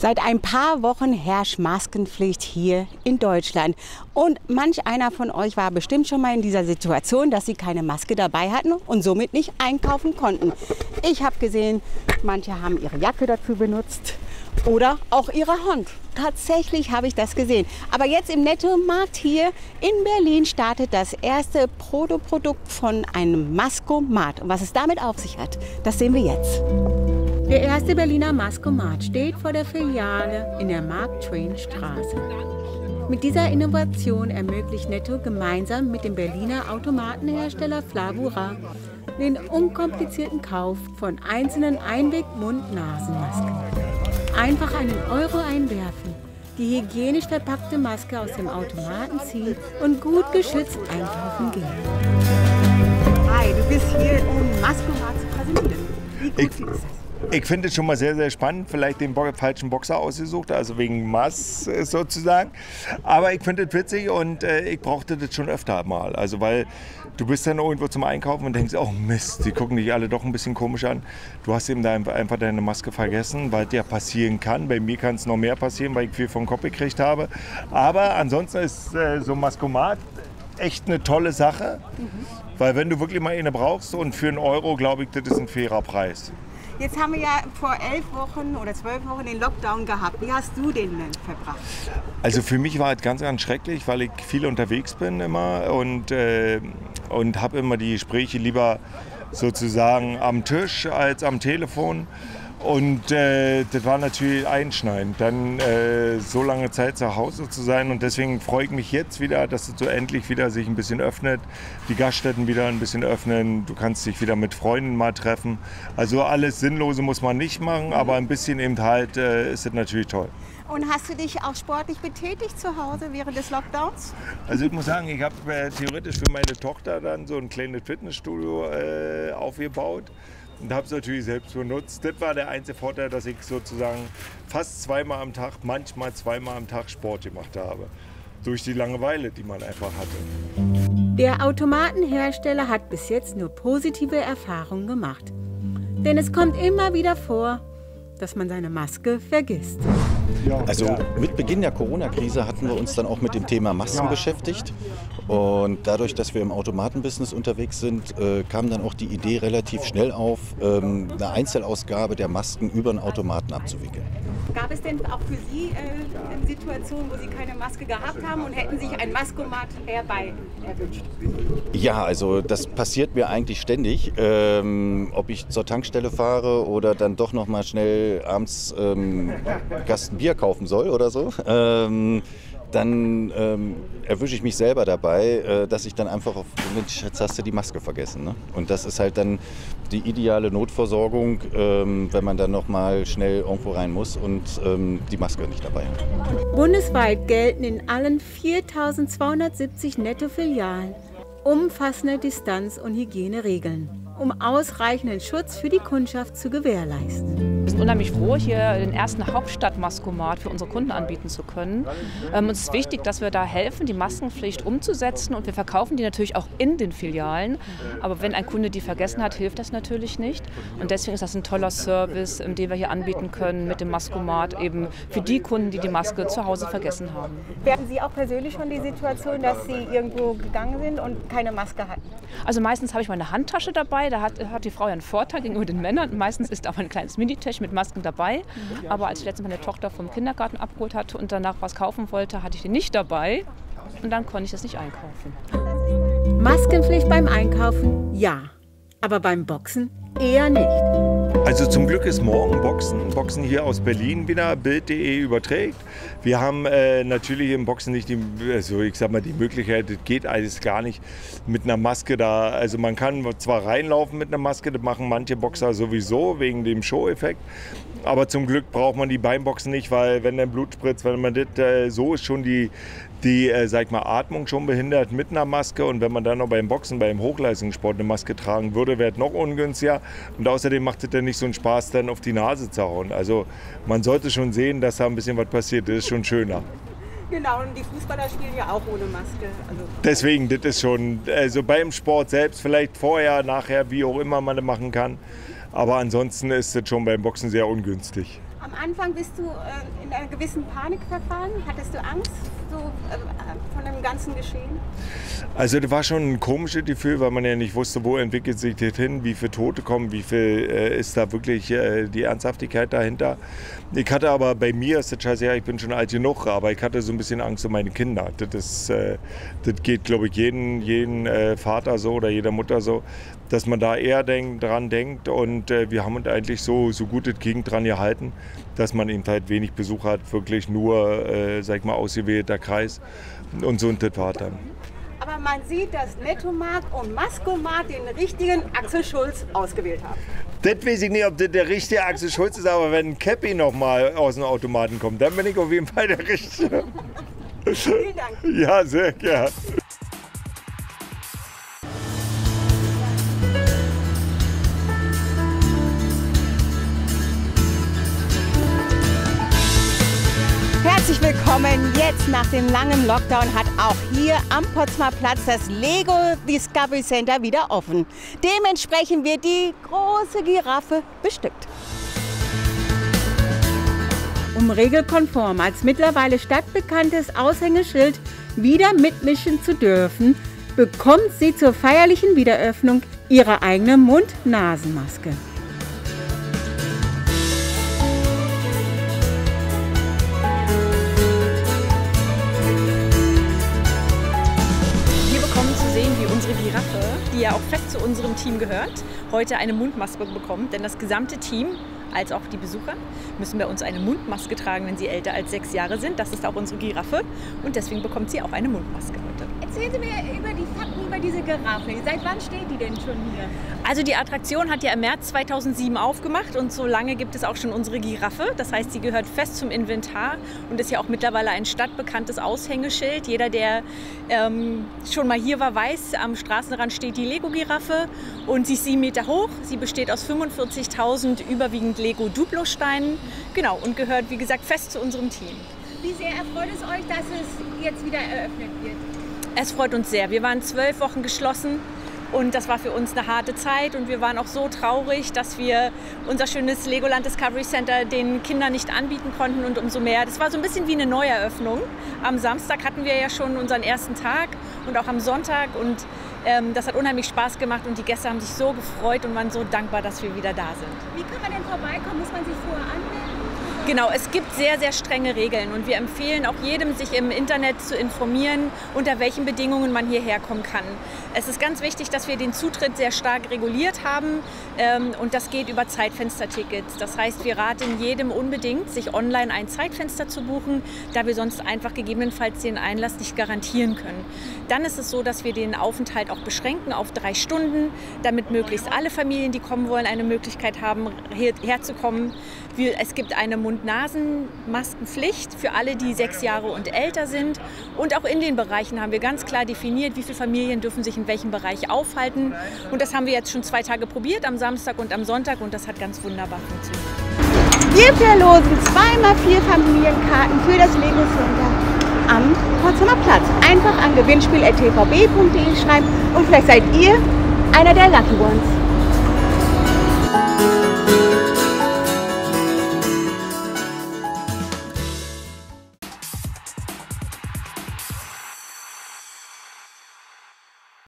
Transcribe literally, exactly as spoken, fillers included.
Seit ein paar Wochen herrscht Maskenpflicht hier in Deutschland. Und manch einer von euch war bestimmt schon mal in dieser Situation, dass sie keine Maske dabei hatten und somit nicht einkaufen konnten. Ich habe gesehen, manche haben ihre Jacke dazu benutzt oder auch ihre Hand. Tatsächlich habe ich das gesehen. Aber jetzt im Nettomarkt hier in Berlin startet das erste Protoprodukt von einem Maskomat. Und was es damit auf sich hat, das sehen wir jetzt. Der erste Berliner Maskomat steht vor der Filiale in der Mark-Twain-Straße. Mit dieser Innovation ermöglicht Netto gemeinsam mit dem Berliner Automatenhersteller Flavura den unkomplizierten Kauf von einzelnen Einweg-Mund-Nasen-Masken. Einfach einen Euro einwerfen, die hygienisch verpackte Maske aus dem Automaten ziehen und gut geschützt einkaufen gehen. Hi, du bist hier, um Maskomat zu präsentieren. Wie gut ich, findest du das? Ich finde es schon mal sehr, sehr spannend. Vielleicht den Bo falschen Boxer ausgesucht, also wegen Mass sozusagen. Aber ich finde es witzig und äh, ich brauchte das schon öfter mal. Also weil du bist dann irgendwo zum Einkaufen und denkst, oh Mist, die gucken dich alle doch ein bisschen komisch an. Du hast eben da einfach deine Maske vergessen, weil es ja passieren kann. Bei mir kann es noch mehr passieren, weil ich viel vom Kopf gekriegt habe. Aber ansonsten ist äh, so ein Maskomat echt eine tolle Sache. Mhm. Weil wenn du wirklich mal eine brauchst und für einen Euro, glaube ich, das ist ein fairer Preis. Jetzt haben wir ja vor elf Wochen oder zwölf Wochen den Lockdown gehabt. Wie hast du den denn verbracht? Also für mich war es ganz, ganz schrecklich, weil ich viel unterwegs bin immer und, äh, und habe immer die Gespräche lieber sozusagen am Tisch als am Telefon. Und äh, das war natürlich einschneidend, dann äh, so lange Zeit zu Hause zu sein. Und deswegen freue ich mich jetzt wieder, dass es so endlich wieder sich ein bisschen öffnet, die Gaststätten wieder ein bisschen öffnen, du kannst dich wieder mit Freunden mal treffen. Also alles Sinnlose muss man nicht machen, aber ein bisschen eben halt äh, ist es natürlich toll. Und hast du dich auch sportlich betätigt zu Hause während des Lockdowns? Also ich muss sagen, ich habe äh, theoretisch für meine Tochter dann so ein kleines Fitnessstudio äh, aufgebaut. Und habe es natürlich selbst benutzt. Das war der einzige Vorteil, dass ich sozusagen fast zweimal am Tag, manchmal zweimal am Tag Sport gemacht habe. Durch die Langeweile, die man einfach hatte. Der Automatenhersteller hat bis jetzt nur positive Erfahrungen gemacht. Denn es kommt immer wieder vor, dass man seine Maske vergisst. Also mit Beginn der Corona-Krise hatten wir uns dann auch mit dem Thema Masken beschäftigt. Und dadurch, dass wir im Automatenbusiness unterwegs sind, äh, kam dann auch die Idee relativ schnell auf, ähm, eine Einzelausgabe der Masken über einen Automaten abzuwickeln. Gab es denn auch für Sie äh, Situationen, wo Sie keine Maske gehabt haben und hätten sich ein Maskomat herbei erwünscht? Ja, also das passiert mir eigentlich ständig. Ähm, ob ich zur Tankstelle fahre oder dann doch noch mal schnell abends ähm, Kasten Bier kaufen soll oder so. Ähm, dann ähm, erwische ich mich selber dabei, äh, dass ich dann einfach auf, Mensch, jetzt hast du die Maske vergessen. Ne? Und das ist halt dann die ideale Notversorgung, ähm, wenn man dann noch mal schnell irgendwo rein muss und ähm, die Maske nicht dabei hat. Bundesweit gelten in allen viertausendzweihundertsiebzig Netto-Filialen umfassende Distanz- und Hygieneregeln, um ausreichenden Schutz für die Kundschaft zu gewährleisten. Wir sind unheimlich froh, hier den ersten Hauptstadt-Maskomat für unsere Kunden anbieten zu können. Ähm, uns ist wichtig, dass wir da helfen, die Maskenpflicht umzusetzen, und wir verkaufen die natürlich auch in den Filialen. Aber wenn ein Kunde die vergessen hat, hilft das natürlich nicht. Und deswegen ist das ein toller Service, den wir hier anbieten können mit dem Maskomat, eben für die Kunden, die die Maske zu Hause vergessen haben. Werden Sie auch persönlich schon die Situation, dass Sie irgendwo gegangen sind und keine Maske hatten? Also meistens habe ich meine Handtasche dabei, da hat, hat die Frau ja einen Vorteil gegenüber den Männern. Meistens ist auch ein kleines Minitech mit Masken dabei. Aber als ich letztens meine Tochter vom Kindergarten abgeholt hatte und danach was kaufen wollte, hatte ich die nicht dabei. Und dann konnte ich das nicht einkaufen. Maskenpflicht beim Einkaufen, ja. Aber beim Boxen eher nicht. Also zum Glück ist morgen Boxen. Boxen hier aus Berlin wieder, Bild punkt de überträgt. Wir haben äh, natürlich im Boxen nicht die, also ich sag mal, die Möglichkeit, das geht alles gar nicht mit einer Maske da. Also man kann zwar reinlaufen mit einer Maske, das machen manche Boxer sowieso wegen dem Show-Effekt. Aber zum Glück braucht man die Beinboxen nicht, weil wenn dann Blut spritzt, wenn man das, äh, so ist schon die, die äh, sag ich mal, Atmung schon behindert mit einer Maske. Und wenn man dann noch beim Boxen, beim Hochleistungssport eine Maske tragen würde, wäre es noch ungünstiger. Und außerdem macht es dann nicht so einen Spaß, dann auf die Nase zu hauen. Also man sollte schon sehen, dass da ein bisschen was passiert. Das ist schon schöner. Genau, und die Fußballer spielen ja auch ohne Maske. Also Deswegen, das ist schon, also beim Sport selbst, vielleicht vorher, nachher, wie auch immer man das machen kann. Aber ansonsten ist das schon beim Boxen sehr ungünstig. Am Anfang bist du äh, in einer gewissen Panik verfallen. Hattest du Angst so, äh, von dem ganzen Geschehen? Also das war schon ein komisches Gefühl, weil man ja nicht wusste, wo entwickelt sich das hin, wie viele Tote kommen, wie viel äh, ist da wirklich äh, die Ernsthaftigkeit dahinter. Ich hatte aber, bei mir ist das scheiße, ja, ich bin schon alt genug, aber ich hatte so ein bisschen Angst um meine Kinder. Das, ist, äh, das geht, glaube ich, jeden, jeden äh, Vater so oder jeder Mutter so, dass man da eher denk, dran denkt und äh, wir haben uns eigentlich so, so gut es ging dran gehalten, dass man eben halt wenig Besuch hat, wirklich nur, äh, sag ich mal, ausgewählter Kreis und so ein das war dann. Aber man sieht, dass Nettomarkt und Mascomat den richtigen Axel Schulz ausgewählt haben. Das weiß ich nicht, ob das der richtige Axel Schulz ist, aber wenn ein Käppi noch mal aus dem Automaten kommt, dann bin ich auf jeden Fall der Richtige. Vielen Dank. Ja, sehr gerne. Herzlich willkommen. Jetzt nach dem langen Lockdown hat auch hier am Potsdamer Platz das Lego Discovery Center wieder offen. Dementsprechend wird die große Giraffe bestückt. Um regelkonform als mittlerweile stadtbekanntes Aushängeschild wieder mitmischen zu dürfen, bekommt sie zur feierlichen Wiedereröffnung ihre eigene Mund-Nasen-Maske. Giraffe, die ja auch fest zu unserem Team gehört, heute eine Mundmaske bekommt, denn das gesamte Team, als auch die Besucher, müssen bei uns eine Mundmaske tragen, wenn sie älter als sechs Jahre sind. Das ist auch unsere Giraffe und deswegen bekommt sie auch eine Mundmaske heute. Erzählen Sie mir über die Fakten über diese Giraffe. Seit wann steht die denn schon hier? Also die Attraktion hat ja im März zweitausendsieben aufgemacht und so lange gibt es auch schon unsere Giraffe. Das heißt, sie gehört fest zum Inventar und ist ja auch mittlerweile ein stadtbekanntes Aushängeschild. Jeder, der ähm, schon mal hier war, weiß, am Straßenrand steht die Lego-Giraffe und sie ist sieben Meter hoch. Sie besteht aus fünfundvierzigtausend überwiegend Lego-Duplo-Steinen, genau, und gehört, wie gesagt, fest zu unserem Team. Wie sehr erfreut es euch, dass es jetzt wieder eröffnet wird? Es freut uns sehr. Wir waren zwölf Wochen geschlossen und das war für uns eine harte Zeit und wir waren auch so traurig, dass wir unser schönes Legoland Discovery Center den Kindern nicht anbieten konnten und umso mehr. Das war so ein bisschen wie eine Neueröffnung. Am Samstag hatten wir ja schon unseren ersten Tag und auch am Sonntag und ähm, das hat unheimlich Spaß gemacht und die Gäste haben sich so gefreut und waren so dankbar, dass wir wieder da sind. Wie kann man denn vorbeikommen? Muss man sich vorher anmelden? Genau, es gibt sehr, sehr strenge Regeln und wir empfehlen auch jedem, sich im Internet zu informieren, unter welchen Bedingungen man hierher kommen kann. Es ist ganz wichtig, dass wir den Zutritt sehr stark reguliert haben ähm, und das geht über Zeitfenstertickets. Das heißt, wir raten jedem unbedingt, sich online ein Zeitfenster zu buchen, da wir sonst einfach gegebenenfalls den Einlass nicht garantieren können. Dann ist es so, dass wir den Aufenthalt auch beschränken auf drei Stunden, damit möglichst alle Familien, die kommen wollen, eine Möglichkeit haben, her herzukommen. Wir, es gibt eine Mund-Nasen-Maskenpflicht für alle, die sechs Jahre und älter sind. Und auch in den Bereichen haben wir ganz klar definiert, wie viele Familien dürfen sich in welchem Bereich aufhalten. Und das haben wir jetzt schon zwei Tage probiert, am Samstag und am Sonntag. Und das hat ganz wunderbar funktioniert. Wir verlosen zweimal vier Familienkarten für das Lego Center am Potsdamer Platz. Einfach an gewinnspiel at t v b punkt de schreiben und vielleicht seid ihr einer der Lucky Ones.